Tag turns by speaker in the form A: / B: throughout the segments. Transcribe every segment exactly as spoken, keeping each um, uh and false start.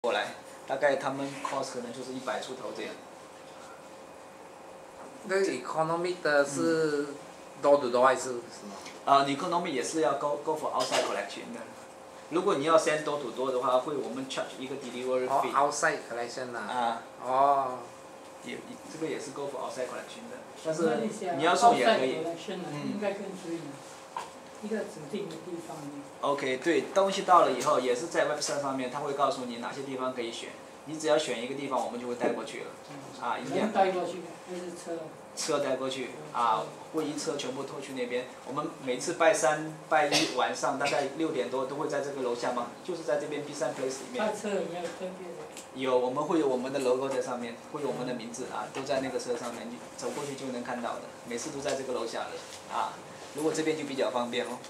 A: 过来，大概他们 cost 可能就是一百出头这样。
B: 那 economy 的是 door to door 还是什么？
A: 啊，你 economy 也是要 go go for outside collection 的。如果你要 send door to door 的话，会我们 charge 一个 delivery fee。
B: 哦 ，outside collection 啊。
A: 啊。
B: 哦。
A: 也这个也是 go for outside collection 的，但是你要送也可以。
C: 嗯。应该更注意一个指定的地方。
A: OK， 对，东西到了以后也是在 website 上面，它会告诉你哪些地方可以选，你只要选一个地方，我们就会带过去了。啊，一样。
C: 带过去还是车？
A: 车带过去，啊，会一车全部拖去那边。我们每次拜三、拜一晚上大概六点多都会在这个楼下嘛，就是在这边 Bishan Place 里面。
C: 带车有没有特别的？
A: 有，我们会有我们的 logo 在上面，会有我们的名字啊，都在那个车上面，你走过去就能看到的。每次都在这个楼下的，啊，如果这边就比较方便哦。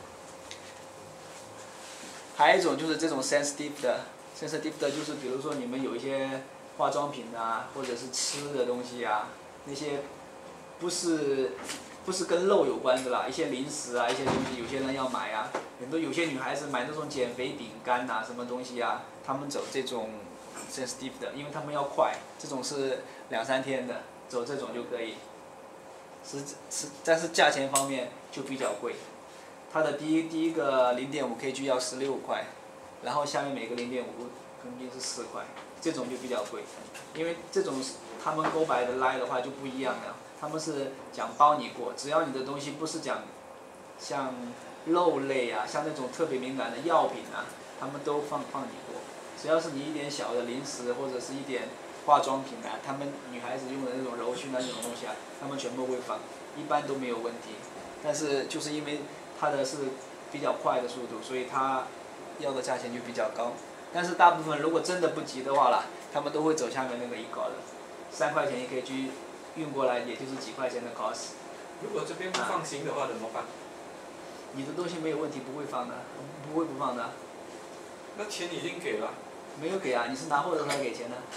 A: 还有一种就是这种 sensitive 的 ，sensitive 的就是比如说你们有一些化妆品啊，或者是吃的东西啊，那些不是不是跟肉有关的啦，一些零食啊，一些东西，有些人要买啊，很多有些女孩子买那种减肥饼干呐，什么东西啊，他们走这种 sensitive 的，因为他们要快，这种是两三天的，走这种就可以。是是，但是价钱方面就比较贵。它的第一第一个零点五 kg 要十六块，然后下面每个零点五平均是四块，这种就比较贵，因为这种他们购买的来的话就不一样了，他们是讲包你过，只要你的东西不是讲像肉类啊，像那种特别敏感的药品啊，他们都放放你过，只要是你一点小的零食或者是一点化妆品啊，他们女孩子用的那种柔薰啊那种东西啊，他们全部会放，一般都没有问题，但是就是因为它的是比较快的速度，所以它要的价钱就比较高。但是大部分如果真的不急的话啦，他们都会走下面那个一搞的，三块钱一 kg 运过来，也就是几块钱的 cost。
D: 如果这边不放心的话怎么办？
A: 你的东西没有问题，不会放的，不会不放的。
D: 那钱已经给了。
A: 没有给啊，你是拿货的时候才给钱的。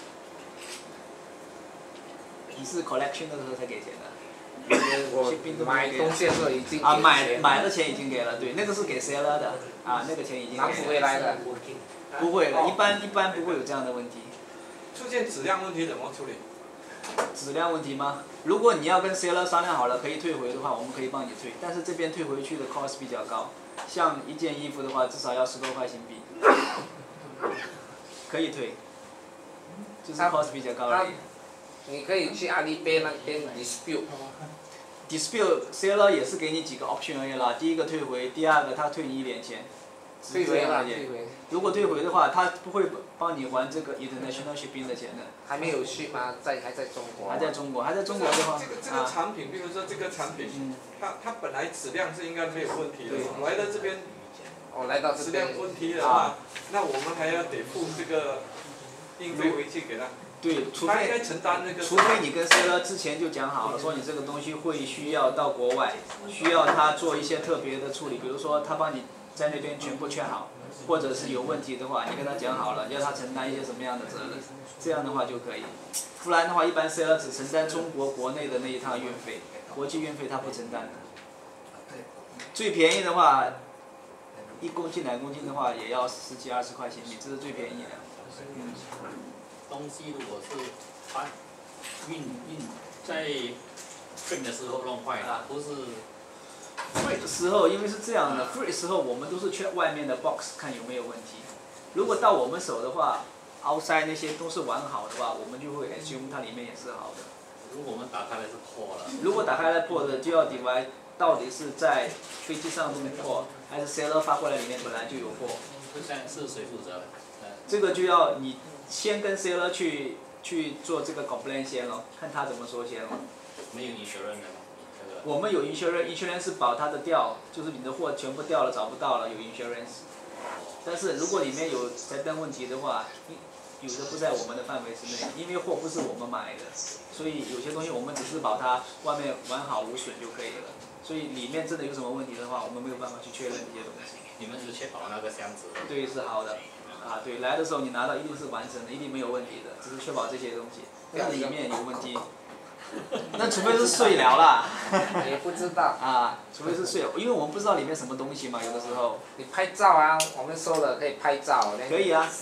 A: 你是 collection 的时候才给钱的。
B: 我买东西的时候已经
A: 啊，买买的钱已经给了，对，那个是给 seller 的，啊，那个钱已经给了。
B: 拿不回来的。
A: 不会的，一般一般不会有这样的问题。
D: 出现质量问题怎么处理？
A: 质量问题吗？如果你要跟 seller 商量好了可以退回的话，我们可以帮你退，但是这边退回去的 cost 比较高，像一件衣服的话，至少要十多块新币。可以退，就是 cost 比较高而已。
B: 你可以去阿里贝那边 dispute。
A: dispute seller 也是给你几个 option 而已啦，第一个退回，第二个他退你一点钱。
B: 退回了，退回。
A: 如果退回的话，他不会帮你还这个 international shipping 的钱的。
B: 还没有去吗？在还在中国。
A: 还在中国，还在中国的话。
D: 这个这个产品，比如说这个产品，
A: 嗯、
D: 它它本来质量是应该没有问题的，来到这边，
B: 哦，来到
D: 质量问题的话，啊、那我们还要得付这个运费回去给他。
A: 对，除
D: 他应该承担那个。
A: 除非你跟 seller 之前就讲好了，说你这个东西会需要到国外，需要他做一些特别的处理，比如说他帮你在那边全部圈好，或者是有问题的话，你跟他讲好了，要他承担一些什么样的责任，这样的话就可以。不然的话，一般 seller 只承担中国国内的那一趟运费，国际运费他不承担的。最便宜的话，一公斤两公斤的话也要十几二十块钱，这是最便宜的。嗯。
E: 东西如果是搬运运在运的时候弄坏了，不是
A: free 的时候，因为是这样的 ，free 的时候我们都是 check 外面的 box 看有没有问题。如果到我们手的话 ，outside 那些都是完好的话，我们就会 assume 它里面也是好的。
E: 如果我们打开来是破了。
A: 如果打开来破的，就要 divide 到底是在飞机上弄破，还是 seller 发过来里面本来就有破。
E: 现在是谁负责的？
A: 这个就要你先跟 seller 去去做这个 complaint 先咯，看他怎么说先咯。
E: 没有 insurance 的吗？
A: 我们有 insurance，insurance 是保它的掉，就是你的货全部掉了找不到了有 insurance。但是如果里面有财单问题的话，有的不在我们的范围之内，因为货不是我们买的，所以有些东西我们只是保它外面完好无损就可以了。所以里面真的有什么问题的话，我们没有办法去确认这些东西。
E: 你们是确保那个箱子？
A: 对，是好的。啊，对，来的时候你拿到一定是完整的，一定没有问题的，只是确保这些东西。但是里面有问题，那除非是碎了啦。
B: 也不知道。
A: 啊，除非是碎了，因为我们不知道里面什么东西嘛，有的时候。
B: 你拍照啊，我们说了可以拍照。
A: 可以啊。
B: 上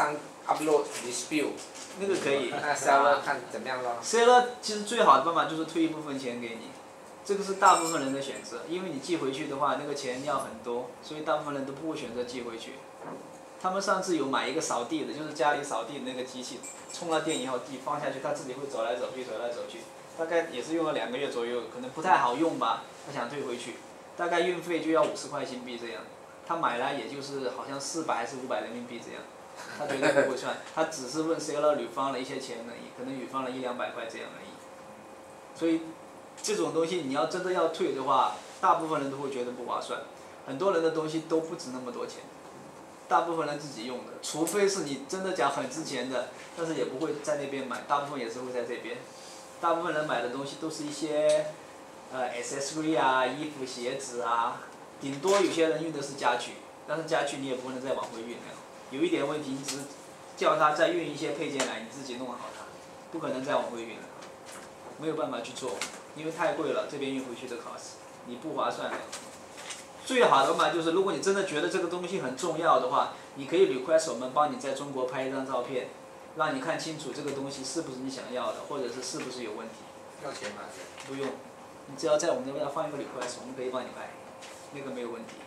B: upload dispute，
A: 那个可以。
B: 那 seller 看怎么样咯
A: seller 其实最好的办法就是退一部分钱给你，这个是大部分人的选择，因为你寄回去的话，那个钱要很多，所以大部分人都不会选择寄回去。他们上次有买一个扫地的，就是家里扫地的那个机器，充了电以后地放下去，它自己会走来走去，走来走去，大概也是用了两个月左右，可能不太好用吧，他想退回去，大概运费就要五十块新币这样。他买来也就是好像四百还是五百人民币这样，他绝对不会算，他只是问 seller 女方了一些钱而已，可能女方了一两百块这样而已。所以这种东西你要真的要退的话，大部分人都会觉得不划算，很多人的东西都不值那么多钱。大部分人自己用的，除非是你真的讲很值钱的，但是也不会在那边买，大部分也是会在这边。大部分人买的东西都是一些，呃 accessory 啊，衣服、鞋子啊，顶多有些人运的是家具，但是家具你也不可能再往回运了。有一点问题，你只是叫他再运一些配件来，你自己弄好它，不可能再往回运了，没有办法去做，因为太贵了，这边运回去的 cost， 你不划算的。最好的嘛，就是如果你真的觉得这个东西很重要的话，你可以 request 我们帮你在中国拍一张照片，让你看清楚这个东西是不是你想要的，或者是是不是有问题。
B: 要钱吗？
A: 不用，你只要在我们那边放一个 request， 我们可以帮你拍，那个没有问题。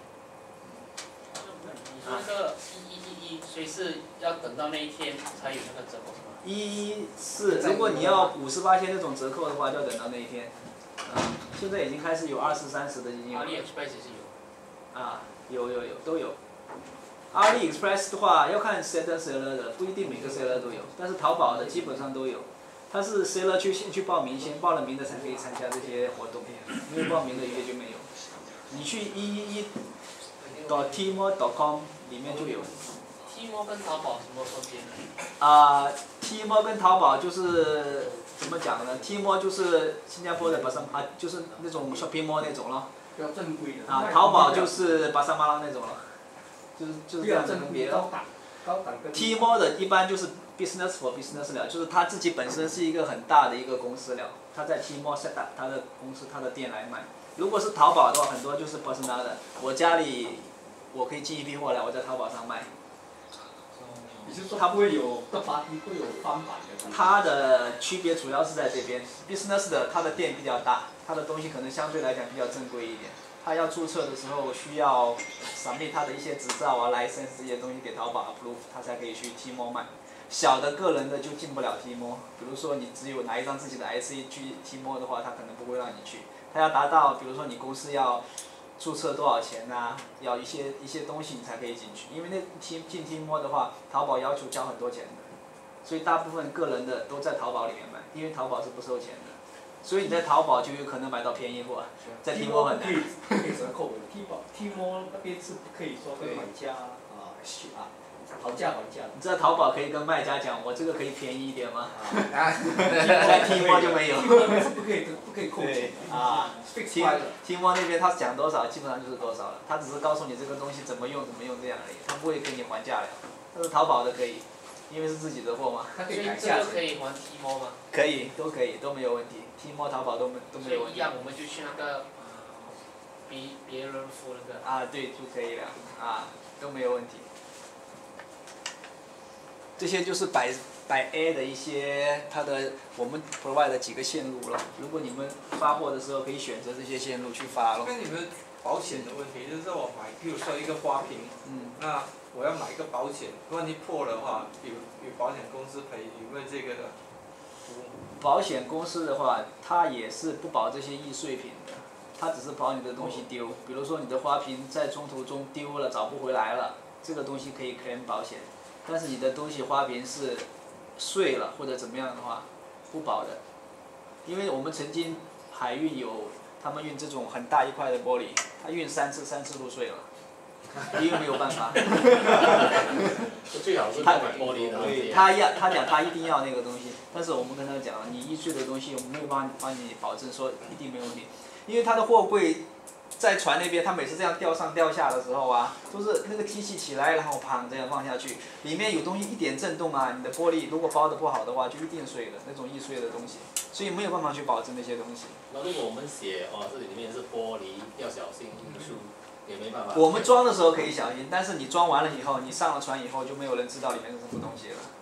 E: 你说那个一一一一，所以是要等到那一天才有那个折扣是吗？
A: 一是如果你要五十八千那种折扣的话，就要等到那一天。嗯，现在已经开始有二十、三十的已经有了。
E: AliExpress 也是有。
A: 啊，有有有都有。AliExpress 的话要看 seller seller 的，不一定每个 seller 都有，但是淘宝的基本上都有。它是 seller 去先去报名，先报了名的才可以参加这些活动，没有报名的一个就没有。你去一一一 .tmall dot com 里面就有。
E: Tmall 跟淘宝什么分别呢？
A: 啊 ，Tmall 跟淘宝就是怎么讲呢 ？Tmall 就是新加坡的巴沙啊，就是那种 shopping mall 那种咯。
C: 比较正规的。
A: 啊，淘宝就是巴沙马拉那种了，就是就是这样的分别咯。
C: 高档，高档跟。
A: Tmall 的一般就是 business for business 了，就是他自己本身是一个很大的一个公司了，他在 Tmall set up 他的公司、他的店来卖。如果是淘宝的话，很多就是 personal 的，我家里我可以寄一批货来，我在淘宝上卖。
C: 也就是说，它不会有这发题会有翻版的。
A: 它的区别主要是在这边 ，business 的它的店比较大，它的东西可能相对来讲比较正规一点。它要注册的时候需要 submit 它的一些执照啊、license 这些东西给淘宝 approve， 它才可以去 Tmall 卖。小的个人的就进不了 Tmall， 比如说你只有拿一张自己的 I C 去 Tmall 的话，它可能不会让你去。它要达到，比如说你公司要注册多少钱呐、啊？要一些一些东西你才可以进去，因为那进进 Tmall 的话，淘宝要求交很多钱的，所以大部分个人的都在淘宝里面买，因为淘宝是不收钱的，所以你在淘宝就有可能买到便宜货，在 Tmall 很难。
C: 可以折扣的，Tmall Tmall 那边是不可以说跟买家啊去啊讨价还价。
A: 你知道淘宝可以跟卖家讲，我这个可以便宜一点吗？
B: 啊，
A: 在 Tmall 就没有。
C: Tmall 是不可以不可以扣钱
A: 啊。Tmall 那边他讲多少，基本上就是多少了，他只是告诉你这个东西怎么用怎么用这样而已，他不会跟你还价了。但是淘宝的可以，因为是自己的货嘛。
C: 它可
E: 所以这
C: 以改价钱。
E: 个可以还 Tmall 吗？
A: 可以，都可以，都没有问题。Tmall、淘宝都没都没有问题。
E: 所以一样，我们就去那个别别人付那个。
A: 啊，对，就可以了，啊，都没有问题。这些就是百百 A 的一些它的我们 provide 的几个线路了。如果你们发货的时候可以选择这些线路去发咯。
D: 跟你们保险的问题，就是我买，比如说一个花瓶，
A: 嗯，
D: 那我要买一个保险，万一破的话，有有保险公司赔，有没有这个的服务？
A: 保险公司的话，它也是不保这些易碎品的，它只是保你的东西丢，比如说你的花瓶在中途中丢了，找不回来了，这个东西可以 claim 保险。但是你的东西花瓶是碎了或者怎么样的话，不保的，因为我们曾经海运有他们运这种很大一块的玻璃，他运三次三次都碎了，因为没有办法。
E: 最好是买玻璃的。
A: 对，他要他讲他一定要那个东西，但是我们跟他讲，你易碎的东西我们没有帮帮你保证说一定没问题，因为他的货柜在船那边，他每次这样吊上吊下的时候啊，都是那个机器起来，然后砰这样放下去，里面有东西一点震动啊，你的玻璃如果包的不好的话，就一定碎了，那种易碎的东西，所以没有办法去保证那些东西。
F: 那如果我们写哦，这里面是玻璃，要小心因素，也没办法。
A: 我们装的时候可以小心，但是你装完了以后，你上了船以后就没有人知道里面是什么东西了。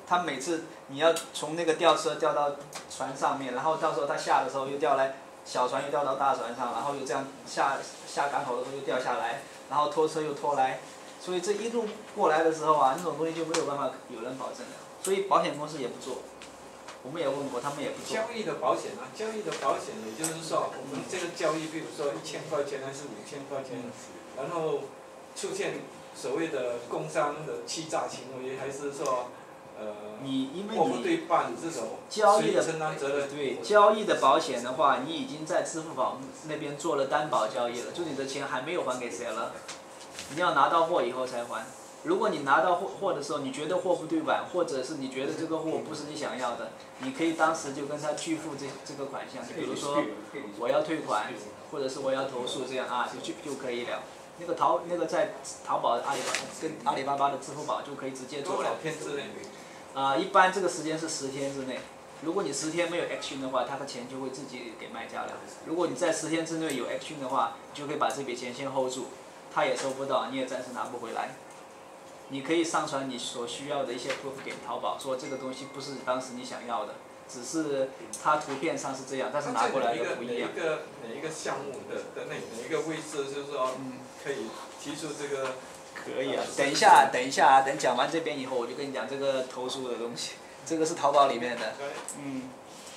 A: 他每次你要从那个吊车吊到船上面，然后到时候他下的时候又吊来小船又吊到大船上，然后又这样下下港口的时候又掉下来，然后拖车又拖来，所以这一路过来的时候啊，那种东西就没有办法有人保证了，所以保险公司也不做。我们也问过，他们也不做。
D: 交易的保险啊，交易的保险，也就是说，我们这个交易，比如说一千块钱还是五千块钱，然后出现所谓的工商的欺诈行为，还是说，呃，
A: 你因为
D: 货不对半这种，
A: 交易的
D: 承担责任。
A: 对交易的保险的话，你已经在支付宝那边做了担保交易了，就你的钱还没有还给谁了，你要拿到货以后才还。如果你拿到货货的时候，你觉得货不对版，或者是你觉得这个货不是你想要的，你可以当时就跟他拒付这这个款项，比如说我要退款，或者是我要投诉，这样啊就就就可以了。那个淘那个在淘宝、阿里巴巴跟阿里巴巴的支付宝就可以直接做了。
D: 多少天之内？
A: 啊、呃，一般这个时间是十天之内。如果你十天没有 action 的话，他的钱就会自己给卖家了。如果你在十天之内有 action 的话，你就可以把这笔钱先 hold 住，他也收不到，你也暂时拿不回来。你可以上传你所需要的一些 proof 给淘宝，说这个东西不是当时你想要的，只是它图片上是这样，但是拿过来的不一样。
D: 哪一个哪一个项目的的哪哪一个位置，就是说可以提出这个？
A: 可以啊，等一下，等一下啊，等讲完这边以后，我就跟你讲这个投诉的东西，这个是淘宝里面的，嗯。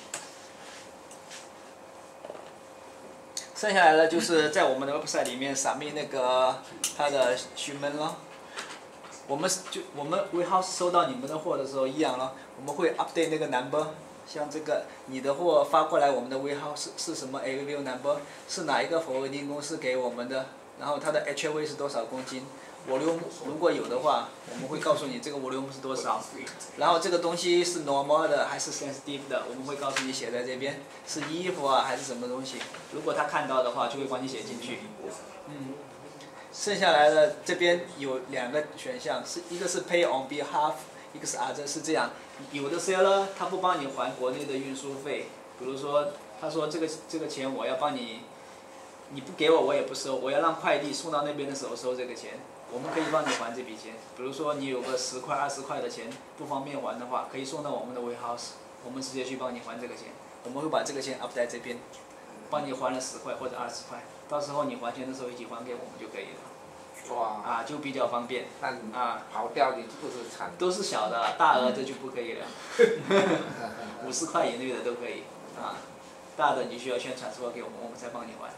A: 剩下来的就是在我们的 website 里面扫描那个它的询问咯。我们就我们 warehouse 收到你们的货的时候一样咯，我们会 update 那个 number， 像这个你的货发过来，我们的 warehouse 是什么 A V O number， 是哪一个 forwarding 公司给我们的，然后它的 H L V 是多少公斤 ，volume 如果有的话，我们会告诉你这个 volume 是多少，然后这个东西是 normal 的还是 sensitive 的，我们会告诉你写在这边，是衣服啊还是什么东西，如果他看到的话，就会帮你写进去，嗯。剩下来的这边有两个选项，是一个是 pay on behalf， 一个是 other， 是这样。有的 seller 他不帮你还国内的运输费，比如说他说这个这个钱我要帮你，你不给我我也不收，我要让快递送到那边的时候收这个钱，我们可以帮你还这笔钱。比如说你有个十块二十块的钱不方便还的话，可以送到我们的 warehouse， 我们直接去帮你还这个钱，我们会把这个钱 up 在这边，帮你还了十块或者二十块。到时候你还钱的时候一起还给我们就可以了。
B: 哇！
A: 啊，就比较方便。
B: 但
A: 啊，
B: 跑掉你不是惨？
A: 都是小的，大额的就不可以了。五十块以内的都可以。啊，大的你需要先传输给我们，我们再帮你还。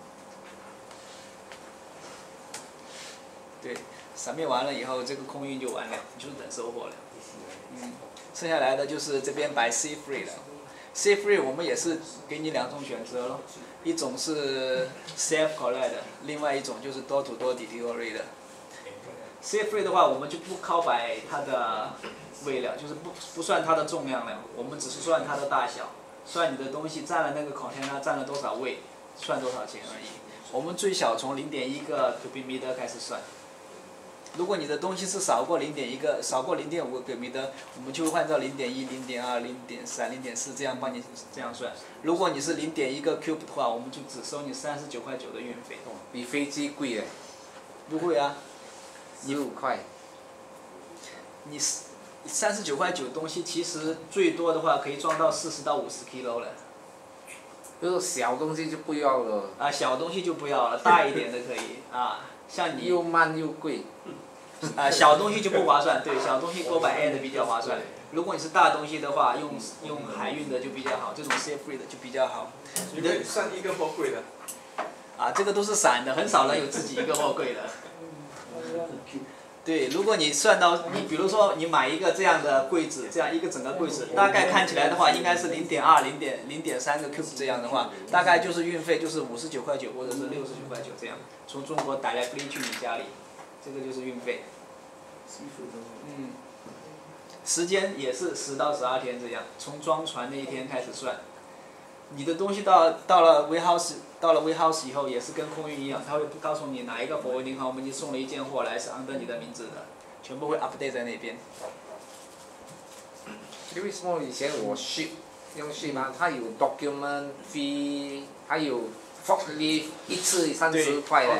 A: 对，闪面完了以后，这个空运就完了，你就等收货了。嗯，剩下来的就是这边摆 C free 了。C free 我们也是给你两种选择咯。一种是 self collect 的，另外一种就是 door to door delivery 的。Safe free 的话，我们就不靠摆它的weight了，就是不不算它的重量了，我们只是算它的大小，算你的东西占了那个 container 占了多少weight，算多少钱而已。我们最小从零点一个 cubic meter 开始算。如果你的东西是少过零点一个，少过零点五个 cubic meter，我们就会按照零点一、零点二、零点三、零点四这样帮你这样算。如果你是零点一个 cube 的话，我们就只收你三十九块九的运费。
B: 比飞机贵哎。
A: 不会啊。
B: 十五块。
A: 你三十九块九的东西，其实最多的话可以装到四十到五十 kilo 了。
B: 就是小东西就不要了。
A: 啊，小东西就不要了，大一点的可以啊。像你
B: 又慢又贵。
A: 啊，小东西就不划算，对，小东西 go by air 的比较划算。如果你是大东西的话，用用海运的就比较好，这种 safe free 的就比较好。
D: 你可以算一个货柜的。
A: 啊，这个都是散的，很少人有自己一个货柜的。对，如果你算到你，比如说你买一个这样的柜子，这样一个整个柜子，大概看起来的话，应该是零点二、零点零点三个 cube 这样的话，大概就是运费就是五十九块九或者是六十九块九这样，从中国directly去你家里，这个就是运费。嗯，时间也是十到十二天这样，从装船那一天开始算。你的东西到到了 warehouse， 到了 warehouse 以后也是跟空运一样，他会告诉你哪一个 forwarding 号，我们已经送了一件货来是 under 你的名字的，全部会 update 在那边。
B: 因为什么以前我 ship 用 ship 嘛，它有 document fee， 还有 forklift 一次三十块嘞。
A: OK，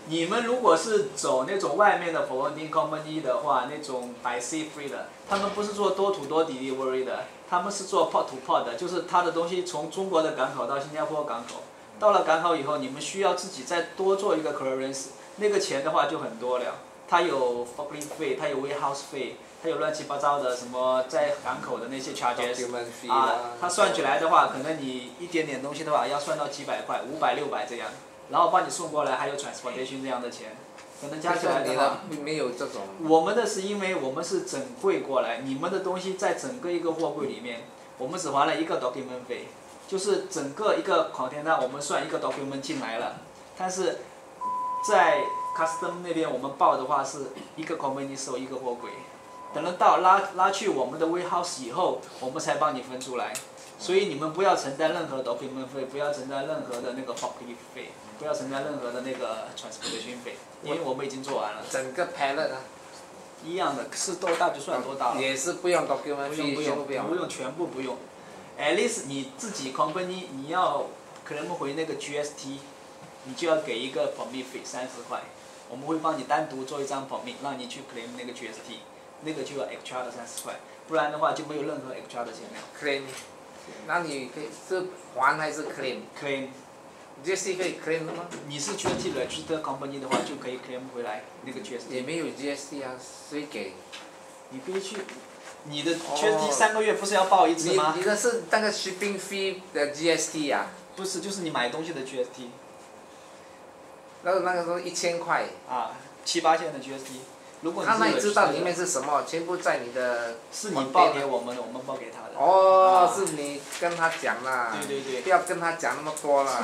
A: 你们如果是走那种外面的 forwarding company 的话，那种 by sea free 的，他们不是做多土多 delivery 的，他们是做 port to port 的，就是他的东西从中国的港口到新加坡港口，到了港口以后，你们需要自己再多做一个 clearance， 那个钱的话就很多了，它有 forklift 费，它有 warehouse 费。它有乱七八糟的什么在港口的那些 charges 啊，它算起来的话，可能你一点点东西的话要算到几百块，五百六百这样，然后帮你送过来还有 transportation 这样的钱，可能加起来的话，
B: 没有这种。
A: 我们的是因为我们是整柜过来，你们的东西在整个一个货柜里面，我们只还了一个 document 费，就是整个一个 container 我们算一个 document 进来了，但是在 custom 那边我们报的话是一个 company 收一个货柜。等到到拉拉去我们的 warehouse 以后，我们才帮你分出来，所以你们不要承担任何的 document 费，不要承担任何的那个 forklift 费，不要承担任何的那个 transportation 费，因为我们已经做完了。
B: 整个 pallet 啊。
A: 一样的，是多大就算多大了。
B: 也是不用 document
A: 不用不用
B: 不用
A: 不用全部不用 ，at least 你自己 company 你要可能回那个 G S T， 你就要给一个 permit 费三十块，我们会帮你单独做一张 permit， 让你去 claim 那个 G S T。那个就要 extra 的三十块，不然的话就没有任何 extra 的钱了。
B: claim， 那你可以是还还是 claim？claim。G S T 可以 claim 的吗？
A: 你是 G S T registered company 的话，就可以 claim 回来那个 G S T。
B: 也没有 G S T 啊，谁给？
A: 你可以去，你的 G S T 三个月不是要报一次吗？
B: 你你的是那个 shipping fee 的 G S T 啊？
A: 不是，就是你买东西的 G S T。
B: 那那个时候一千块。
A: 啊，七八千的 G S T。如果你
B: 他那里知道里面是什么，全部在你的。
A: 是你报给我们的，我们报给他的。
B: 哦，啊、是你跟他讲啦。
A: 对对对。
B: 不要跟他讲那么多啦。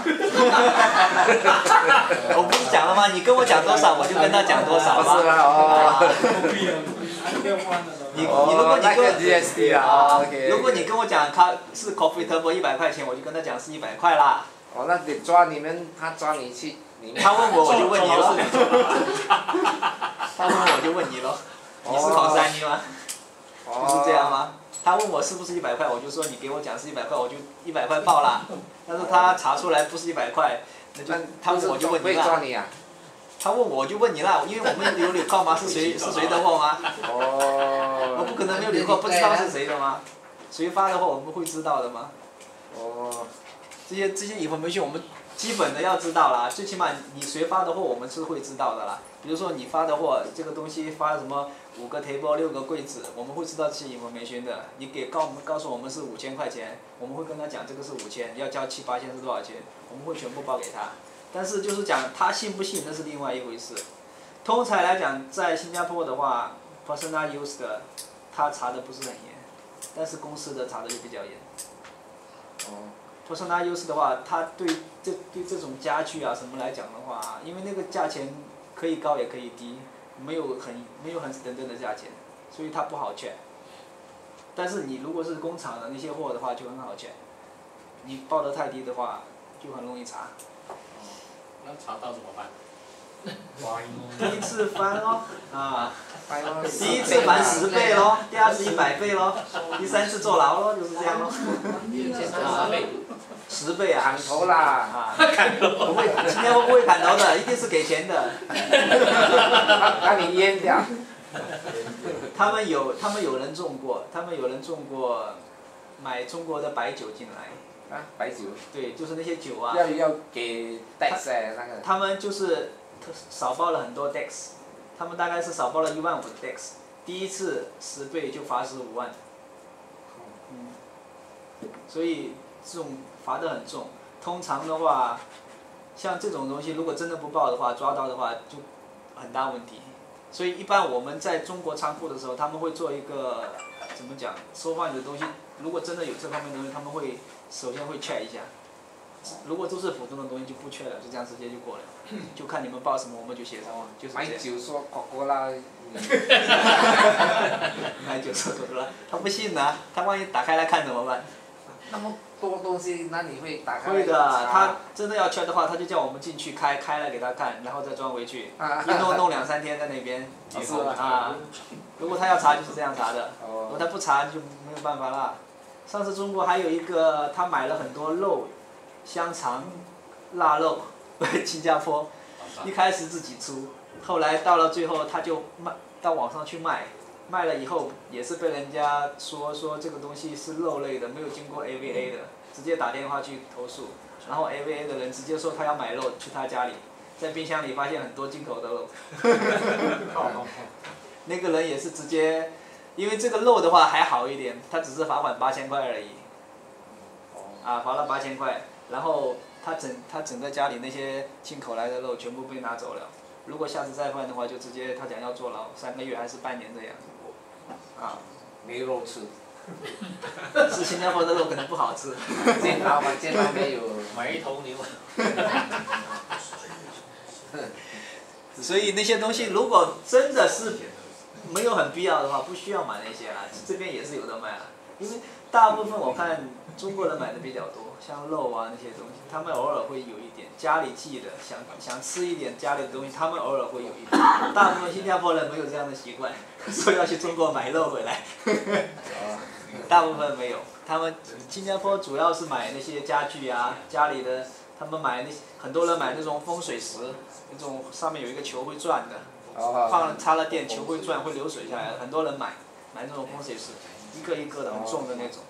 A: 我不是讲了吗？你跟我讲多少，我就跟他讲多少
B: 吗？是啊，哦。
A: 你你如果你跟我
B: G S T 啊 ，OK。
A: 如果你跟我讲他是 profitable 一百块钱，我就跟他讲是一百块啦。
B: 哦，那得抓你们，他抓你去。
A: 他问我，我就问你了。他问我就问你了，你是考三一吗？就是这样吗？他问我是不是一百块，我就说你给我讲是一百块，我就一百块报啦。但是他查出来不是一百块，那就他问我就问你啦。他问我就问你啦，因为我们有纽扣吗？是谁是谁的货吗？
B: 哦。
A: 我不可能没有纽扣，不知道是谁的吗？谁发的货我们会知道的吗？
B: 哦。
A: 这些这些 information 我们。基本的要知道啦，最起码你谁发的货我们是会知道的啦。比如说你发的货，这个东西发什么五个 table 六个柜子，我们会知道这些 information 的。你给告我们告诉我们是五千块钱，我们会跟他讲这个是五千，要交七八千是多少钱，我们会全部报给他。但是就是讲他信不信那是另外一回事。通常来讲，在新加坡的话 ，personal use 的他查的不是很严，但是公司的查的就比较严。
B: 哦。
A: personal use 的话，它对这对这种家具啊什么来讲的话，因为那个价钱可以高也可以低，没有很没有很等等的价钱，所以它不好 check。但是你如果是工厂的那些货的话就很好 check，你报得太低的话就很容易查。
E: 那查到怎么办？
A: 第一次翻咯，啊，
B: 第
A: 第一次翻十倍咯，第二次一百倍咯，第三次坐牢咯，就是这样咯。
E: 十倍。
A: 十倍啊！
B: 砍头啦！
A: 啊，不会，新加坡不会砍头的，一定是给钱的。
B: 把你淹掉。
A: 他们有，他们有人中过，他们有人中过，买中国的白酒进来。
B: 啊，白酒。
A: 对，就是那些酒啊。
B: 要要给 tax 那个。
A: 他们就是少报了很多 tax， 他们大概是少报了一万五的 tax， 第一次十倍就罚十五万。嗯。所以这种罚得很重。通常的话，像这种东西如果真的不报的话，抓到的话就很大问题。所以一般我们在中国仓库的时候，他们会做一个怎么讲，收放你的东西，如果真的有这方面的东西，他们会首先会 check 一下。如果都是普通的东西就不 check 了，就这样直接就过了，就看你们报什么我们就写什么，就是这样。
B: 买酒说可可啦。
A: 买酒说可可啦，他不信啊，他万一打开来看怎么办？
B: 那么多东西，那你会打开？
A: 会的，他真的要 check 的话，他就叫我们进去开，开了给他看，然后再装回去，一弄弄两三天在那边，以后啊，如果他要查就是这样查的，如果他不查就没有办法啦。上次中国还有一个，他买了很多肉，香肠、腊肉，新加坡， 一开始自己出，后来到了最后他就卖到网上去卖，卖了以后也是被人家说说这个东西是肉类的，没有经过 A V A 的，直接打电话去投诉，然后 A V A 的人直接说他要买肉，去他家里，在冰箱里发现很多进口的肉。那个人也是直接，因为这个肉的话还好一点，他只是罚款八千块而已。啊，罚了八千块，然后他整他整个家里那些进口来的肉全部被拿走了。如果下次再犯的话，就直接他讲要坐牢三个月还是半年这样。啊，
B: 没肉吃。
A: 是新加坡的肉可能不好吃。
B: 健康吗？健康没有。
E: 买一头牛。
A: 所以那些东西如果真的是没有很必要的话，不需要买那些啦。这边也是有的卖啦，因为大部分我看中国人买的比较多，像肉啊那些东西，他们偶尔会有一点家里寄的，想想吃一点家里的东西，他们偶尔会有一点。大部分新加坡人没有这样的习惯，说要去中国买肉回来。大部分没有，他们新加坡主要是买那些家具啊，家里的，他们买那很多人买那种风水石，那种上面有一个球会转的，放了插了电球会转会流水下来的，很多人买买那种风水石，一个一个的很重的那种。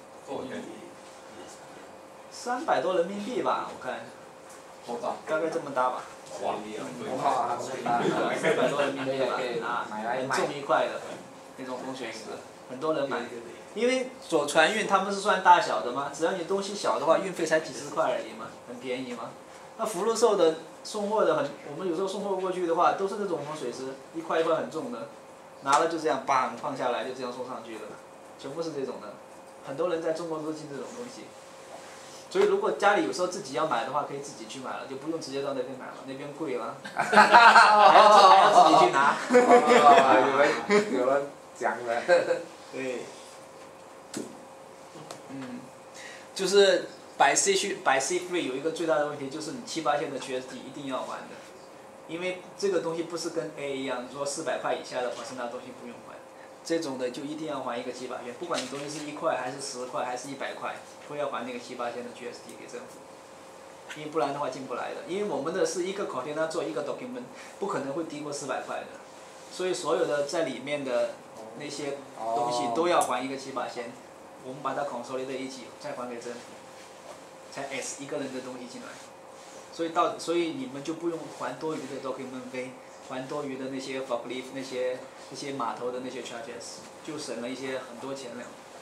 A: 三百多人民币吧，我看，大概这么大吧。
B: 哇，
A: 三百多人民币吧，啊，很重一块的，那种风水石，很多人买。因为左船运他们是算大小的嘛，只要你东西小的话，运费才几十块而已嘛，很便宜嘛。那福禄寿的送货的很，我们有时候送货过去的话，都是那种风水石，一块一块很重的，拿了就这样棒放下来，就这样送上去了，全部是这种的。很多人在中国都进这种东西。所以如果家里有时候自己要买的话，可以自己去买了，就不用直接到那边买了，那边贵了，还要自还要自己去拿。
B: 有人有人讲了。
A: 对。嗯，就是百 C 区百 C free 有一个最大的问题，就是你七八千的 G S T 一定要还的，因为这个东西不是跟 A 一样，说四百块以下的话是那东西不用还，这种的就一定要还一个七八千，不管你东西是一块还是十块还是一百块，都要还那个七八千的 G S T 给政府，因为不然的话进不来的，因为我们的是一个 container 做一个 document， 不可能会低过四百块的，所以所有的在里面的那些东西都要还一个七八千。我们把它 consolidate 一起，再还给政府，才 S 一个人的东西进来，所以到所以你们就不用还多余的 document 费，还多余的那些 forklift 那些那些码头的那些 charges， 就省了一些很多钱了。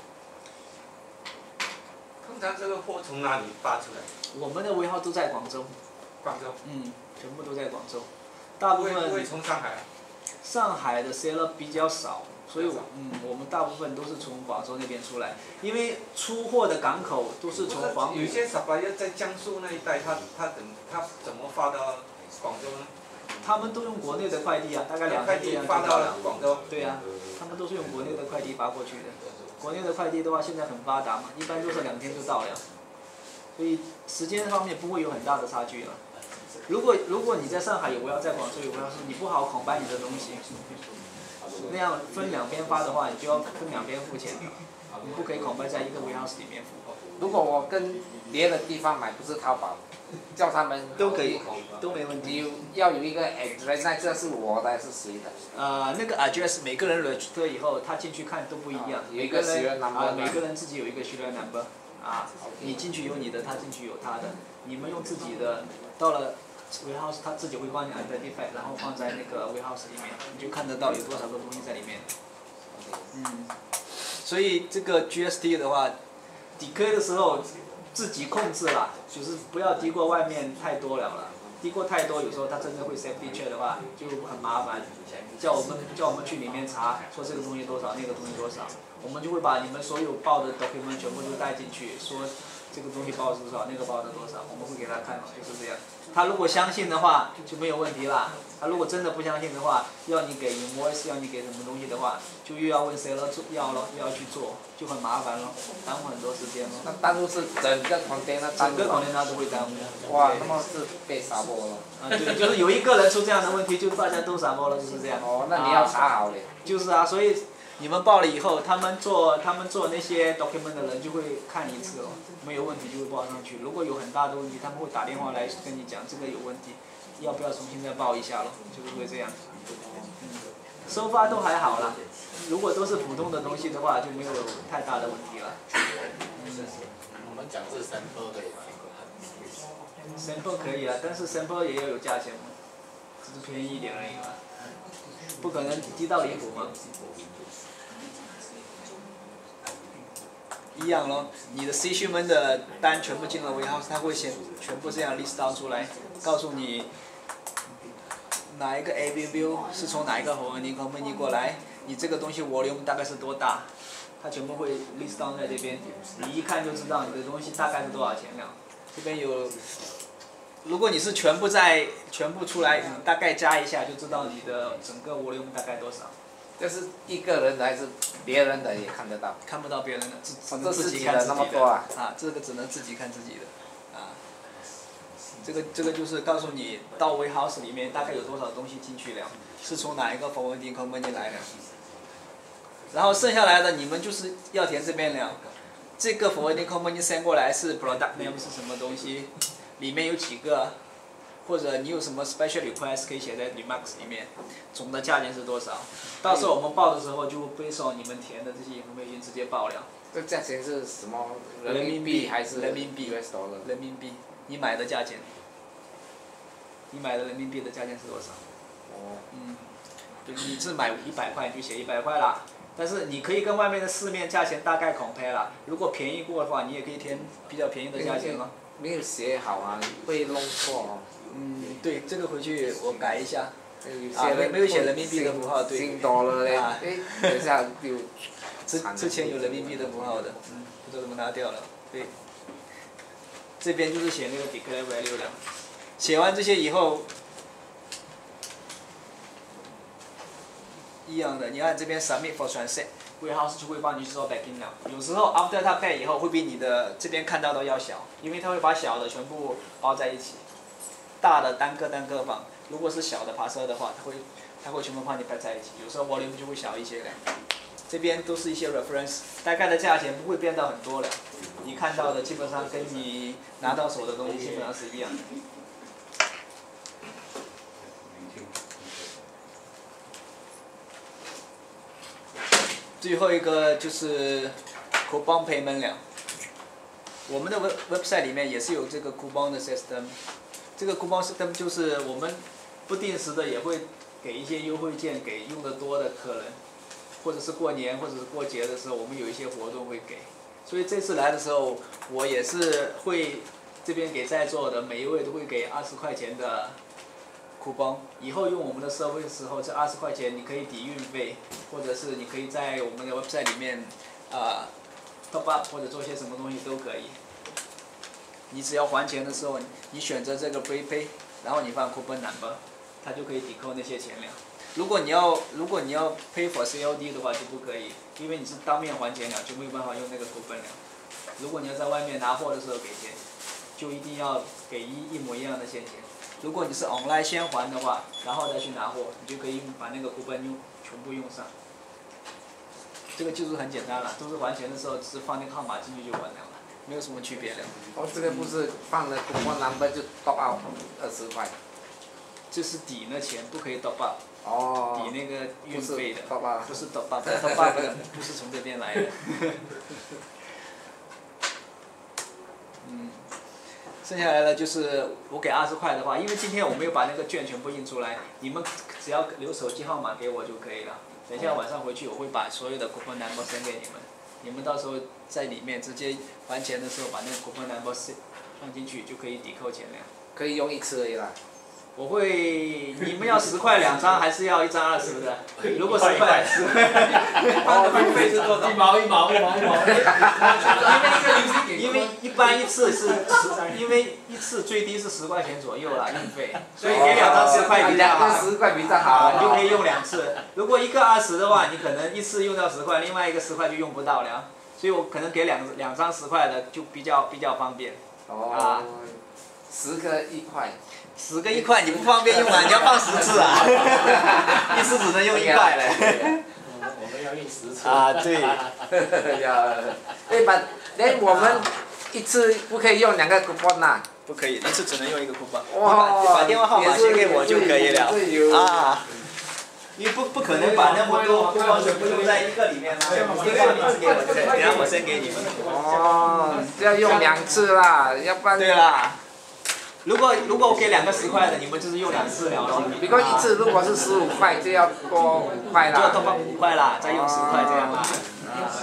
D: 通常这个货从哪里发出来？
A: 我们的尾号都在广州。
D: 广州。
A: 嗯，全部都在广州，大部分。
D: 不会从上海啊？
A: 上海的 seller 比较少。所以，嗯，我们大部分都是从广州那边出来，因为出货的港口都是从黄埔。
D: 有些 supplier 在江苏那一带，他他怎他怎么发到广州呢？
A: 他们都用国内的快递啊，大概两天这样就
D: 发到
A: 到了。
D: 广州。
A: 对呀、啊，他们都是用国内的快递发过去的。国内的快递的话，现在很发达嘛，一般都是两天就到了，所以时间方面不会有很大的差距了。如果如果你在上海有，我要在广州有，我要是你不好孔白你的东西。那样分两边发的话，你就要分两边付钱了，你不可以孔白在一个 warehouse 里面付。
B: 如果我跟别的地方买，不是淘宝，叫他们
A: 都可以，都没问题。
B: 有要有一个 address， 那这是我的还是谁的？
A: 呃，那个 address 每个人 register 以后，他进去看都不一样。
B: 有一个 serial number
A: 啊，每个人自己有一个 serial number， 啊，你进去有你的，他进去有他的，你们用自己的，到了。warehouse 他自己会帮你 identify， 然后放在那个 warehouse 里面，你就看得到有多少个东西在里面。嗯，所以这个 G S T 的话 ，decay 的时候自己控制啦，就是不要低过外面太多了啦。低过太多，有时候他真的会 safety check 的话，就很麻烦。叫我们叫我们去里面查，说这个东西多少，那个东西多少，我们就会把你们所有报的 document 全部都带进去，说这个东西报多少，那个报的多少，我们会给他看，就是这样。他如果相信的话就没有问题啦，他如果真的不相信的话，要你给 invoice， 要你给什么东西的话，就又要问谁了要了，又要去做，就很麻烦了，耽误很多时间了。
B: 那耽误是整个 container，
A: 整个 container 都会耽误。
B: 哇，那么是被杀破了。
A: 啊，对，就是有一个人出这样的问题，就大家都傻包了，就是这样。
B: 哦，那你要查好嘞。
A: 就是啊，所以你们报了以后，他们做他们做那些 document 的人就会看一次哦，没有问题就会报上去。如果有很大的问题，他们会打电话来跟你讲这个有问题， 要不要重新再报一下咯，就是会这样。嗯，收发都还好啦，如果都是普通的东西的话，就没有太大的问题了。
F: 我们讲是 sample 可以吗
A: ？sample 可以啊，但是 sample 也要有价钱嘛，只是便宜一点而已嘛，不可能低到离谱嘛。一样咯，你的 C 区门的单全部进了 warehouse， 它会先全部这样 list down 出来，告诉你哪一个 A B B 是从哪一个 forwarding company 过来，你这个东西 volume 大概是多大，它全部会 list down 在这边，你一看就知道你的东西大概是多少钱了。这边有，如果你是全部在全部出来，你大概加一下就知道你的整个 volume 大概多少。
B: 这是一个人的还是别人的也看得到？
A: 看不到别人的，只只
B: 哦
A: 能自己看自己的。啊，这个只能自己看自己的，啊，这个这个就是告诉你到 warehouse 里面大概有多少东西进去了，是从哪一个 forwarding company 来的。然后剩下来的你们就是要填这边了，这个 forwarding company send 过来是 product name 是什么东西，里面有几个。或者你有什么 special request 可以写在 remarks 里面，总的价钱是多少？到时候我们报的时候就会based on你们填的这些 information 直接报了。
B: 这价钱是什么？人民币还是
A: 人民币？人民币，你买的价钱。你买的人民币的价钱是多少？
B: 哦。
A: 嗯，你是买一百块，你就写一百块啦。但是你可以跟外面的市面价钱大概 compare 啦。如果便宜过的话，你也可以填比较便宜的价钱咯。
B: 没有写好啊，会弄错哦。
A: 嗯，对，这个回去我改一下。
B: 啊，
A: 没没有写人民币的符号，对。
B: 新多了嘞，哎，等一下有。
A: 之之前有人民币的符号的，嗯，不知道怎么拿掉了。对。这边就是写那个 declare value 了。写完这些以后，一样的，你按这边 submit for transit。warehouse 就会帮你做 backing 了。有时候 after 它 back 以后，会比你的这边看到的要小，因为它会把小的全部包在一起，大的单个单个放。如果是小的parcel的话，它会它会全部帮你 back 在一起，有时候 volume 就会小一些了。这边都是一些 reference， 大概的价钱不会变到很多了。你看到的基本上跟你拿到手的东西基本上是一样的。最后一个就是 coupon payment 了。我们的 web website 里面也是有这个 coupon 的 system。这个 coupon system 就是我们不定时的也会给一些优惠券给用的多的客人，或者是过年或者是过节的时候，我们有一些活动会给。所以这次来的时候，我也是会这边给在座的每一位都会给二十块钱的。coupon， 以后用我们的设备的时候，这二十块钱你可以抵运费，或者是你可以在我们的 website 里面，啊、呃、，top up 或者做些什么东西都可以。你只要还钱的时候，你选择这个 prepay， 然后你放 coupon number， 它就可以抵扣那些钱了。如果你要如果你要 pay for C O D 的话就不可以，因为你是当面还钱了，就没有办法用那个 coupon 了。如果你要在外面拿货的时候给钱，就一定要给一一模一样的现钱。如果你是 online 先还的话，然后再去拿货，你就可以把那个 coupon 用全部用上。这个就是很简单了，都是还钱的时候只是放那个号码进去就完了，没有什么区别了。
B: 哦，这个不是放了 coupon number 就 top out 二十块。
A: 这是抵那钱，不可以 top up。
B: 哦。
A: 抵那个运费的。
B: 不
A: 是 top up，top up 不是从这边来的。嗯。剩下来的就是我给二十块的话，因为今天我没有把那个券全部印出来，你们只要留手机号码给我就可以了。等一下晚上回去我会把所有的 coupon number send 给你们，你们到时候在里面直接还钱的时候把那个 coupon number放进去就可以抵扣钱了。
B: 可以用一次而已啦。
A: 我会，你们要十块两张还是要一张二十的？如果十块，十块，
D: 运费是多少？
C: 一毛一毛一毛一毛。
A: 因为一般一次是十，因为一次最低是十块钱左右啦运费，所以给两张十块比较好。
B: 十块比较好，
A: 你就可以用两次。如果一个二十的话，你可能一次用到十块，另外一个十块就用不到了。所以我可能给两两张十块的就比较比较方便。
B: 哦。十个一块。
A: 十个一块你不方便用啊，你要放十次啊，一次只能用一块嘞。
F: 我们要运十次。
A: 啊，对。
B: 要，对吧？连我们一次不可以用两个 coupon 呐。
A: 不可以，一次只能用一个 coupon。
B: 哇，
A: 把把电话号码写给我就可以了。啊。因为不不可能把那么多 coupon 全部用在一个里面嘛，你把名字给我就可以，等下我先给你们。
B: 哦，要用两次啦，要不然。
A: 对啦。如果如果我给两个十块的，你们就是用两次了咯。
B: 比如一次如果是十五块，就要多五块啦。
A: 就要多放五块啦，再用十块这样啦。啊。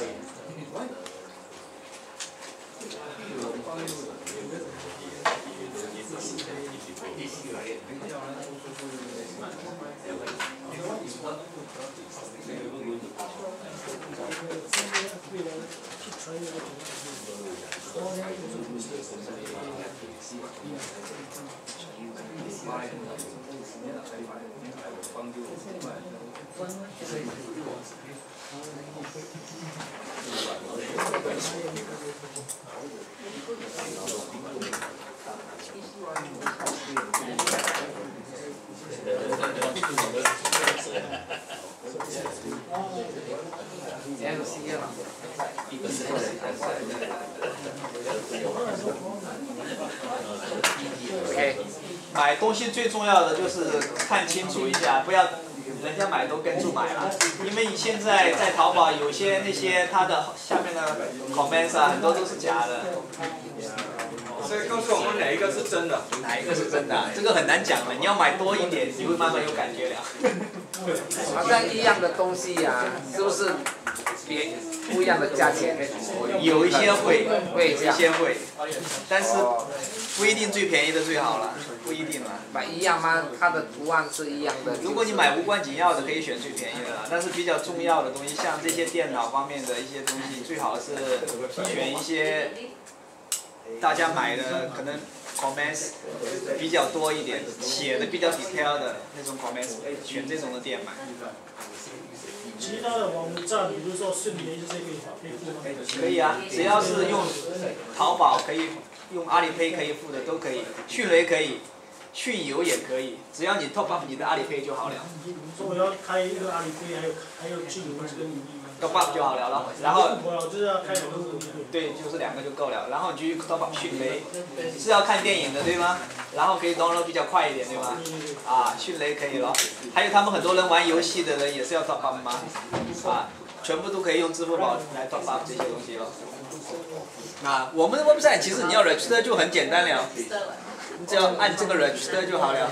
B: OK，
A: 买东西最重要的就是看清楚一下，不要人家买都跟住买了，因为现在在淘宝有些那些它的下面的 comments 啊，很多都是假的。
D: 所以告诉我们哪一个是真的，
A: 哪一个是真的、啊？这个很难讲的，你要买多一点，你会慢慢有感觉了。
B: 好像一样的东西呀、啊，是不是别不一样的价钱？
A: 有一些会，
B: 会
A: 有一些会，但是不一定最便宜的最好了，不一定了。
B: 买一样吗？它的图案是一样的。
A: 如果你买无关紧要的，可以选最便宜的了。但是比较重要的东西，像这些电脑方面的一些东西，最好是选一些大家买的可能 comments 比较多一点，写的比较 detail 的那种 comments， 选这种的店买。
G: 其他的网站，比如说迅雷这些可以可以付吗？
A: 可以啊，只要是用淘宝可以，用阿里 Pay 可以付的都可以，迅雷可以，迅游也可以，只要你 top up 你的阿里 Pay 就好了。
G: 说我要开一个阿里 Pay， 还有还有迅游这个盈利吗
A: top up 就好了了，然后
G: 就是要开两个盈利。
A: 对，就是两个就够了，然后你就去 top up 迅雷，是要看电影的对吗？然后可以 download 比较快一点对吗？啊，迅雷可以了，还有他们很多人玩游戏的人也是要 top up 吗？啊，全部都可以用支付宝来 top up 这些东西了。啊，我们的 website 其实你要 register 就很简单了，你只要按这个 register 就好了。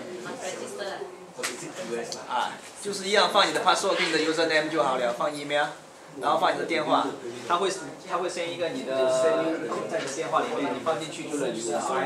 A: 啊，就是一样放你的 password 跟你的 username 就好了，放 email， 然后放你的电话，他会他会 send 一个你的在你的电话里面，你放进去就 register 好了。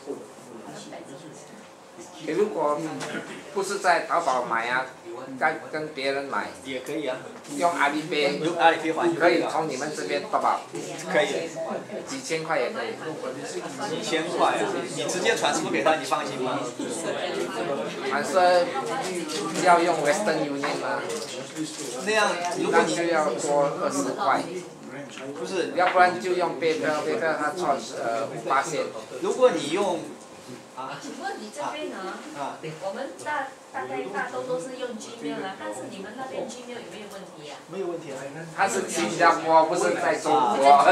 B: 如果不是在淘宝买啊，跟跟别人买，
A: 也可以啊，
B: 用阿里 Pay，
A: 用阿里 Pay 还就
B: 可以
A: 可以了。
B: 从你们这边淘宝，
A: 可以，
B: 几千块也可以。
A: 几千块啊，你直接传输给他，你放心吗？
B: 还是要用 Western Union 吗？
A: 那样，如果你
B: 那就要多二十块。
A: 不是，
B: 要不然就用 PayPal，PayPal 它 charge 呃八千。
A: 如果你用啊，
H: 请问你这边呢？
A: 啊，
H: 我们大大概大都都是用 Gmail 啦，但是你们那边 Gmail 有没有问题呀、
A: 没有问题啊。
B: 它是新加坡，不是在中国。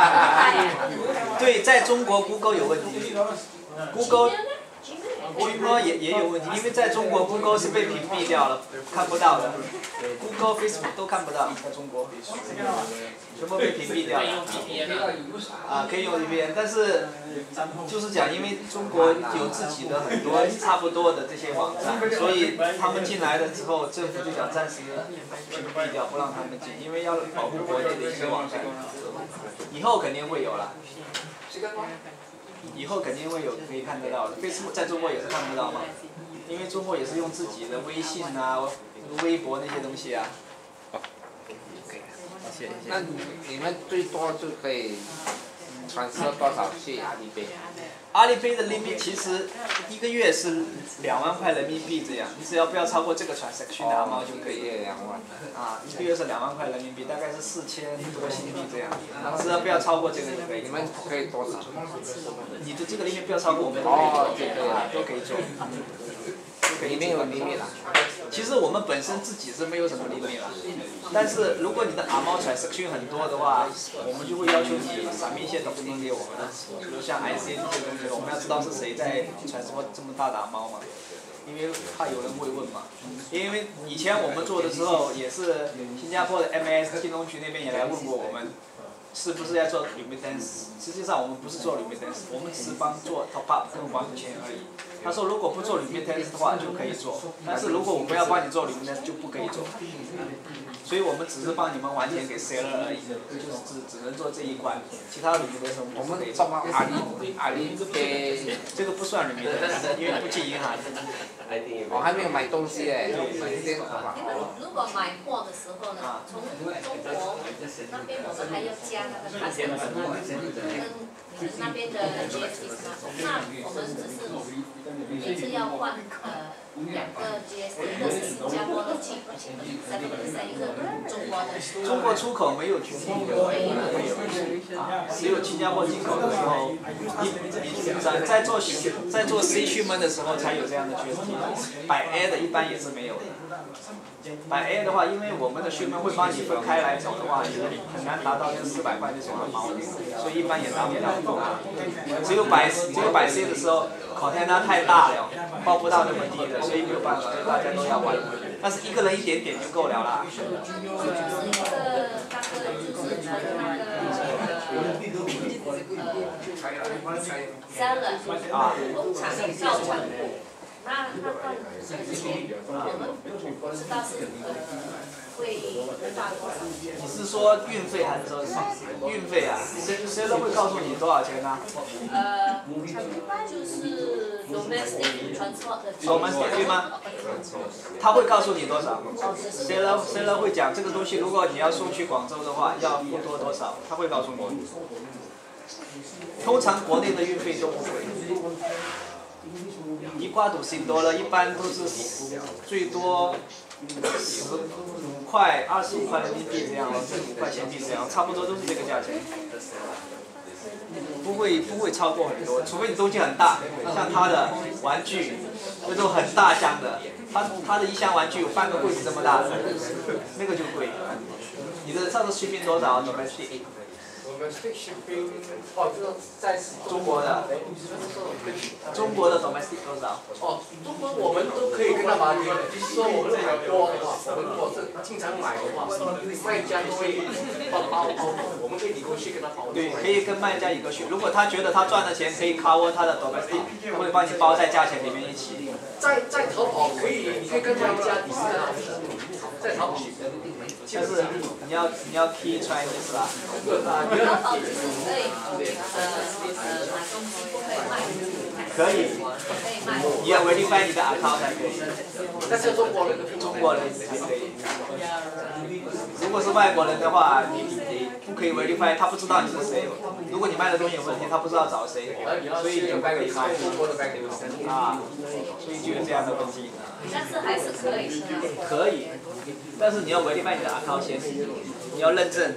A: 对，在中国 Google 有问题 ，Google Google 也也有问题，因为在中国 Google 是被屏蔽掉了，看不到的 ，Google、Facebook 都看不到，在中国，全部被屏蔽掉了。啊，可以用 V P N， 但是就是讲，因为中国有自己的很多差不多的这些网站，所以他们进来了之后，政府就想暂时屏蔽掉，不让他们进，因为要保护国内的一些网站。以后肯定会有了。以后肯定会有可以看得到的 ，Facebook 在中国也是看不到嘛，因为中国也是用自己的微信啊、微博那些东西啊。谢谢。
B: 那你们最多就可以传输多少去阿里 Pay？
A: 阿里 Pay 的 limit 其实一个月是两万块人民币这样，你只要不要超过这个 transaction 的 amount 就可以。
B: 两万。
A: 啊，一个月是两万块人民币，大概是四千多新币这样，只要不要超过这个就可以。
B: 你们可以多少？
A: 你的这个 limit 不要超过我们的 limit，
B: 哦，就可以了，
A: 都可以做。 就可以。
B: 里面有 limit 啦。
A: 其实我们本身自己是没有什么 limit 啦，但是如果你的 amount transaction 很多的话，我们就会要求你闪一些东西给我们，比如像 I C 这些东西，我们要知道是谁在传输这么大的 amount 嘛。因为怕有人会问嘛，因为以前我们做的时候也是新加坡的 M S 金融局那边也来问过我们，是不是要做 remittance？ 实际上我们不是做 remittance， 我们只是帮做 top up 跟还钱而已。他说如果不做 remittance 的话就可以做，但是如果我们要帮你做 remittance 就不可以做。所以我们只是帮你们还钱给 seller 而已，就是只只能做这一关，其他 remittance 我们可以做。
B: 阿里阿里给
A: 这个不算 remittance， 因为不进银行。
B: 我还没有买东西哎。
H: 你们如果买货的时候呢，从中国那边我们还要加那个 customs 跟你们那边的 G S T 吗？那我们只是每次要换呃两个 G S T， 一个是新加坡的七 percent， 一个中国的。
A: 中国出口没有 G S T， 没有，啊，只有新加坡进口的时候，你你在在做在做 C 区门的时候才有这样的 G S T， 百 A 的一般也是没有的。百 A 的话，因为我们的区门会帮你分开来走的话，也很难达到这四百块那种毛利，所以一般也达不了。只有百只有百 C 的时候，口袋呢太大了，报不到那么低的，所以没有办法，所以大家都要玩。但是一个人一点点就够了啦。
H: 就是一个那个就是那个呃 seller 啊，工厂造成户。那那段时间我们不知道是呃会花多少钱。
A: 你是说运费还是说运费啊？谁谁都会告诉你多少钱呢？
H: 呃，就是 domestic transport 的。
A: domestic 对吗？他会告诉你多少 ？seller seller 会讲这个东西，如果你要送去广州的话，要付多多少，他会告诉你。通常国内的运费都不贵。一挂赌行多了，一般都是最多十五块、二十五块人民币这样，十五块钱币这样，差不多都是这个价钱。不会不会超过很多，除非你东西很大，像他的玩具，那种很大箱的，他他的一箱玩具有半个柜子这么大的，那个就贵。你的上次shipping多少 domestic？
B: 哦，就是在
A: 中国的，中国的 domestic 多少？
I: 哦，中国我们都可以跟他把，就是说我们买多的话，我们如果是经常买的话，卖家都会包包包，我们可以以过去跟他包。
A: 对，可以跟卖家一个去。如果他觉得他赚的钱可以 cover 他的 domestic， 他会帮你包在价钱里面一起。
I: 在在淘宝可以，你可以跟卖家比较，在淘宝。
A: 但是你要你要 key Chinese 啦。
H: 淘宝就是可以呃呃买东西不可以卖。
A: 可以。
H: 可以卖。
A: 你要 verify 你的 account 才可以。
I: 但是中国人
A: 中国人才可以。如果是外国人的话，你你不可以 verify， 他不知道你是谁。如果你卖的东西有问题，他不知道找谁，所以就不可以卖。啊，所以就有这样的问题。
H: 但是还是可以是吗？
A: 可以，但是你要 verify 你的 account 先，你要认证。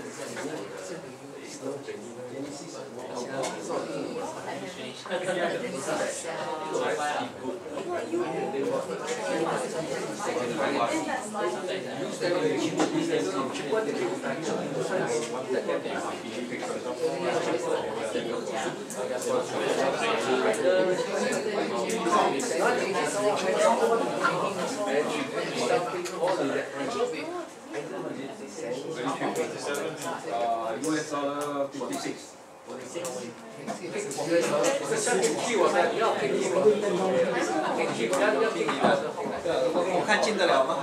A: 我看进得了吗？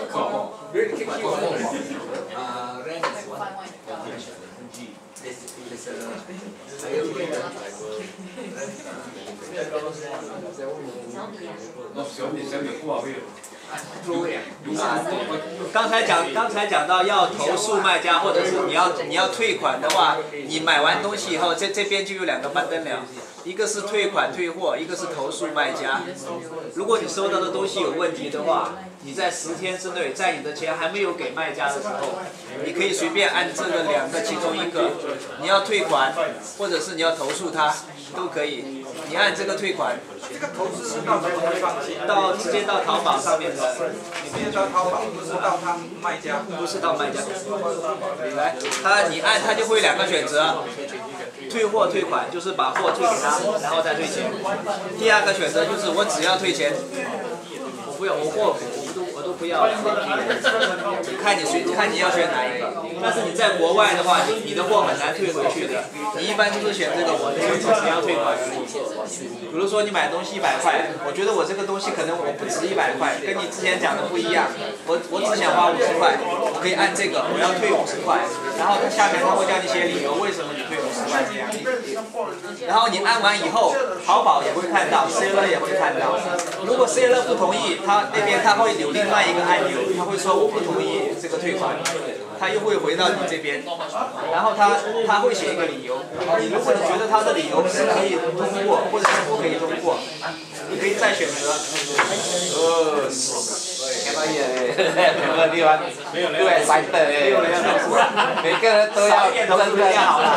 A: 刚才讲，刚才讲到要投诉卖家，或者是你要你要退款的话，你买完东西以后，这这边就有两个板凳了，一个是退款退货，一个是投诉卖家。如果你收到的东西有问题的话，你在十天之内，在你的钱还没有给卖家的时候，你可以随便按这个两个其中一个，你要退款，或者是你要投诉他，都可以。你按这个退款，
D: 这个投资是到什么地方去？
A: 到直接到淘宝上面的，
D: 直接到淘宝，不是到他卖家。
A: 不是到卖家。来，他你按他就会有两个选择，退货退款就是把货退给他，然后再退钱。第二个选择就是我只要退钱，我不要我货我都我都不要了，看你随看你要选哪一个。但是你在国外的话，你你的货很难退回去的，你一般就是选这个我我只要退款。比如说你买东西一百块，我觉得我这个东西可能我不值一百块，跟你之前讲的不一样，我我只想花五十块，我可以按这个我要退五十块，然后它下面它会叫你写理由，为什么你退五十块这样。然后你按完以后，淘宝也会看到 ，seller 也会看到。如果 seller 不同意，他那边他会有另外一个按钮，他会说我不同意这个退款。他又会回到你这边，然后他他会写一个理由。你如果你觉得他的理由是可以通过，或者是不可以通过，你可以再选择。呃，看到也两个地方，对，三等哎，每个人都要真的要好了。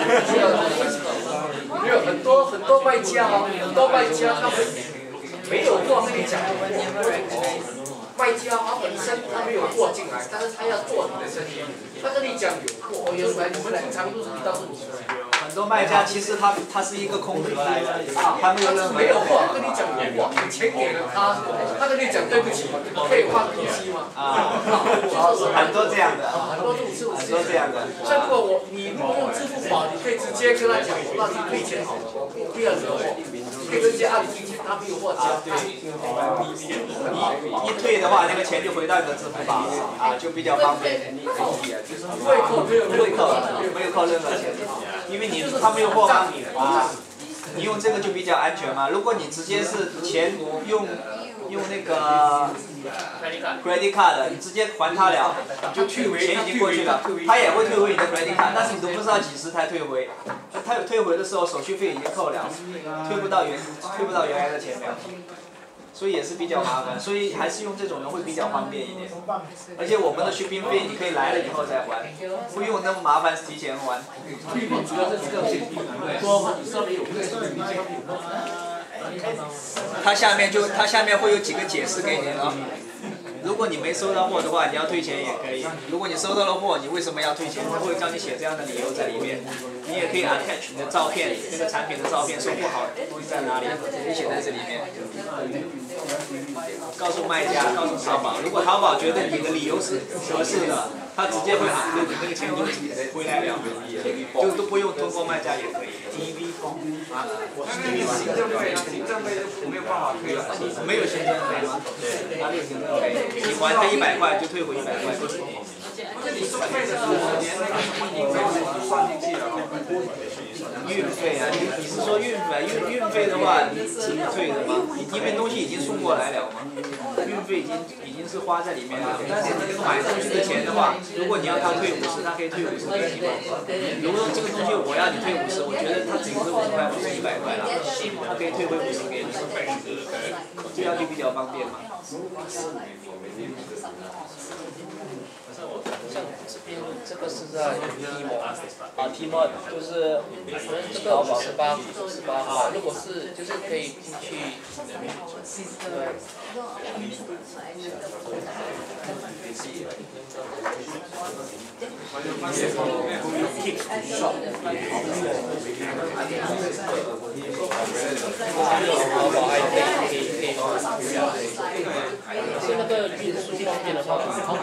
I: 没有很多很多卖家哦，很多卖家他们没有货跟你讲。卖家他本身他没有货进来，但是他要做你的生意，他跟你讲有货，哦，原来你们经常都是你到这里来。
A: 很多卖家其实他他是一个空壳来的，他没有任何
I: 没有货，跟你讲有货，你钱给了他，他跟你讲对不起，可以换东西吗？
A: 啊，很多这样的，
I: 很多这种
A: 很多这样的。
I: 像如果我你如果用支付宝，你可以直接跟他讲，我让你退钱好了，我不要你的货，你可以直接按退钱，他没有货交。
A: 对，一一退的话，那个钱就回到你的支付宝了，啊，就比较方便。
I: 不会扣，没有
A: 不会扣，没有扣任何钱，因为你他没有货嘛，啊，你用这个就比较安全嘛。如果你直接是钱用用那个 credit card 的，你直接还他了，就钱已经过去了，他也会退回你的 credit card， 但是你都不知道几时才退回，他有退回的时候手续费已经扣了，退不到原退不到原来的钱了。所以也是比较麻烦，所以还是用这种人会比较方便一点。而且我们的 shipping 费你可以来了以后再还，不用那么麻烦提前还。它下面就它下面会有几个解释给你啊。如果你没收到货的话，你要退钱也可以。如果你收到了货，你为什么要退钱？他会叫你写这样的理由在里面。你也可以 attach 你的照片，那个产品的照片，收货好东西在哪里，可以写在这里面。告诉卖家，告诉淘宝，如果淘宝觉得你的理由是合适的，他直接会啊，那那个钱就回来了，就都不用通过卖家也可以。T V 风啊，
D: 行政费，行政费就没有办法退了。
A: 没有行政费吗？哪里有行政费？你还他一百块就退回一百块。
D: 那你收费的时候，连那个什么运费都算进去了。
A: 运费啊，你你是说运费？运运费的话，你是退的吗？因为东西已经送过来了嘛，运费已经已经是花在里面了。但是你这个买东西的钱的话，如果你要他退五十，他可以退五十给你嘛。如果这个东西我要你退五十，我觉得他只是五十块，不是一百块了，他可以退回五十给你，这样就比较方便嘛。像这边这个是在 Tmall 啊 ，Tmall 就是
I: 这个五十八十八块，如果是就是可以进去。
E: 是那个运输方面的话，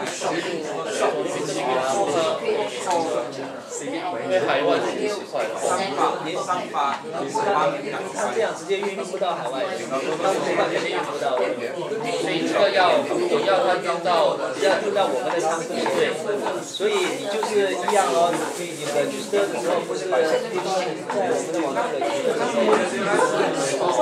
E: 因为海外是十块的，
D: 三八
A: 他这样直接运不到海外去，他五块直接运不到，
E: 所以这个要如果要他运到
A: 要运到我们的仓库对，所以你就是一样哦，你的就是的时候不是在我们的网站冷区的时候，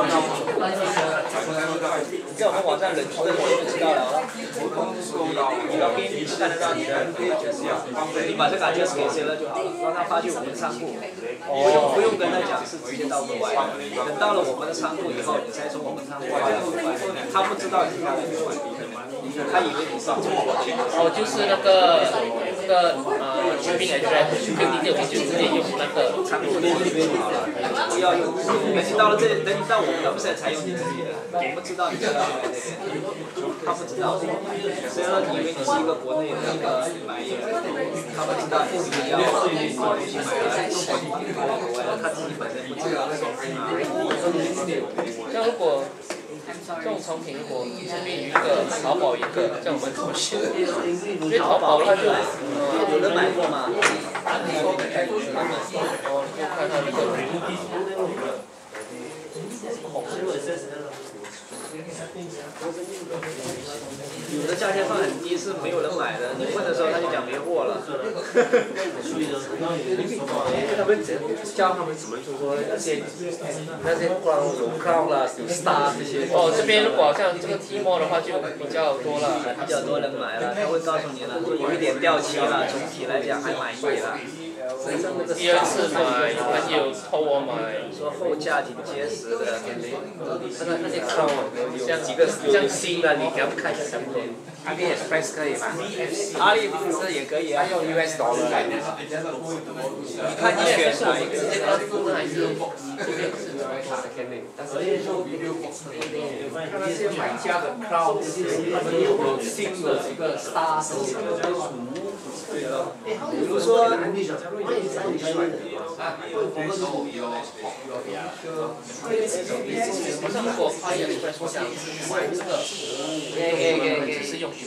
A: 你在我们网站冷区的时候就知道了哦，你老给你看得到你的，你把这个 address 给谁了就好了，让他发去我们的仓库，不用不用跟他讲是直接到国外，等到了我们的仓库以后，你再从我们仓库发到国外，他不知道你家在国外，他以为你是中国的。
E: 哦，就是那个那个呃
B: shipping address，跟你店我就直接用那个仓库的地址就好了。
A: 不要用，等你到了这，等你到我们的 website 才用你自己的，我不知道你在那边，他不知道，虽然以为你是一个国内的一个买业，他不知道你是要把东西买来中国国外的，他自己本身不知道。
B: 像如果这种产品，如果这边有一个，淘宝一个，这样我们怎么选？因为淘宝的话就，嗯，
A: 有人买过吗？
B: 哦，就看他的个人。
A: 有的价钱放很低是没有人买的，你问的时候他就讲没货了。
I: 他们教他们怎么就说那些那些光有 cloud 啦，有 star 这些。
B: 哦，这边如果像这个题目的话就比较多了，
A: 比较多人买了，他会告诉你了，有一点掉漆了，总体来讲还满意了。
B: 第二次买，还有偷我买，
A: 说后价挺结实的。
I: 那个那些 cloud 有几个有新的，你给他们看一下什么？阿里 Express 可以吗？
A: 阿里不是也可以啊。
I: 用 U S dollar 来的。
A: 你看你选哪一个？
B: 这个是还是？
I: 但是看那些买家的 cloud， 他们有新的一个 star
A: 比如说，
B: 不是如果阿里 Express 我想买这个，只是用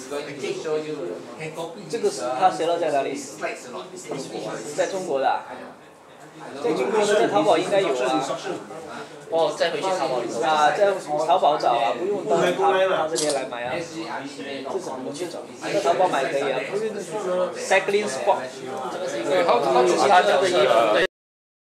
A: 这个是他谁了在哪里？在中国的。在中国的在淘宝应该有啊。
B: 哦，再回去淘宝里找。
A: 啊，在淘宝找啊，不用到他他这边来买啊。这怎么去找？在淘宝买可以啊。Cycling Sport，这个是一个。
B: 好，好，就是他这个衣服，对。